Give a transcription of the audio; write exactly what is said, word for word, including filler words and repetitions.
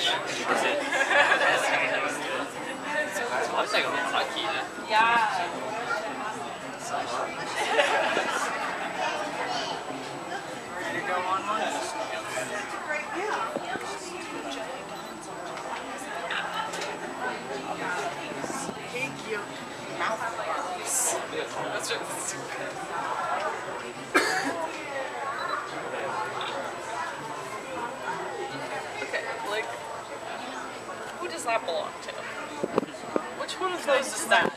I'm saying I'm not lucky, né? Yeah. Ready to go on one? Thank you. Mouthwash. That's just stupid. Okay, like, who does that belong to? Which one of those is that?